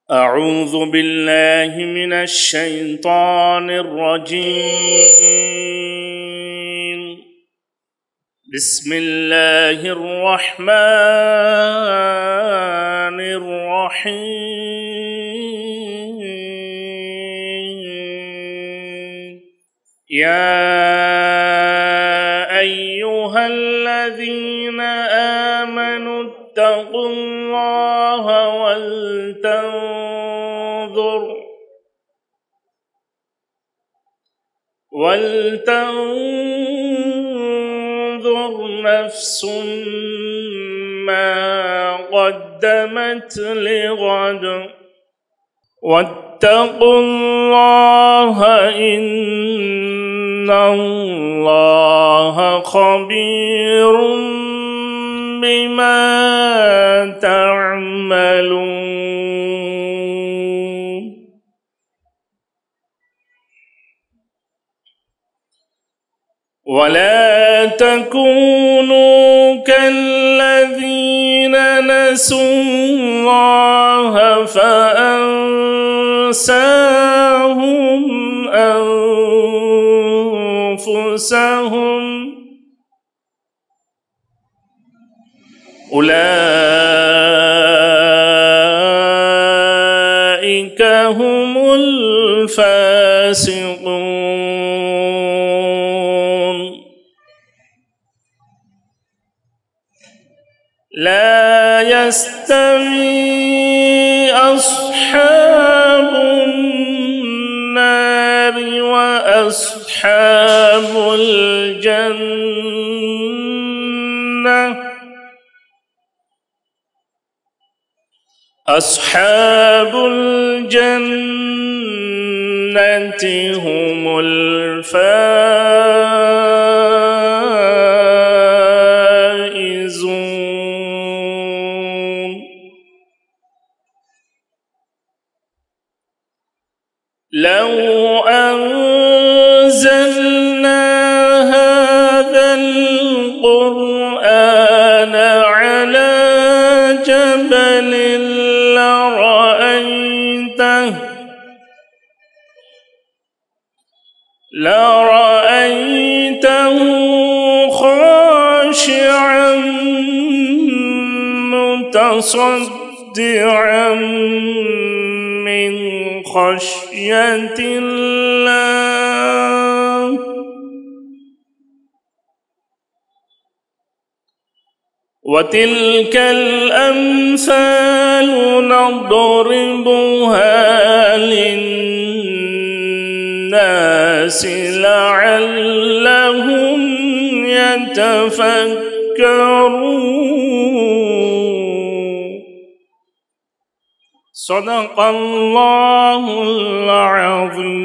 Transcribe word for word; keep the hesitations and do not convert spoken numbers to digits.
أعوذ بالله من الشيطان الرجيم. بسم الله الرحمن الرحيم. يا أيها الذين آمنوا اتقوا الله ولتنظر ولتنظر نفس ما قدمت لغد واتقوا الله إن الله خبير بما تعملون. ولا تكونوا كالذين نسوا الله فأنساهم أنفسهم أولئك هم الفاسقون. لا يستوي أصحاب النار وأصحاب الجنة أصحاب الجنة هم الفائزون. لو أنزلنا هذا القرآن على جبل لرأيته لرأيته خاشعا متصدعا من خشية الله. وتلك الأمثال نضربها للناس لعلهم يتفكرون. صدق الله العظيم.